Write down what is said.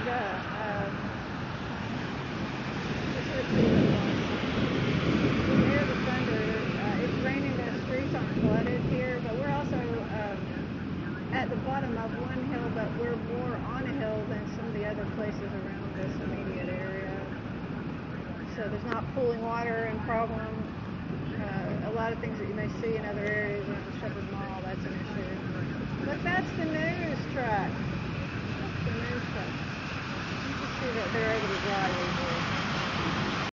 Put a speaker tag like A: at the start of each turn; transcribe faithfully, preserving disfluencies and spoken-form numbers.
A: the, um, just let's see the one. Near the thunder, uh, it's raining, the streets aren't flooded here, but we're also um, at the bottom of one hill, but we're more on a hill than some of the other places around this immediate area. So there's not pooling water and problem. Uh, a lot of things that you may see in other areas around the Shepherd Mall, that's an issue. But that's the news truck. That's the news truck. You can see that they're able to drive it.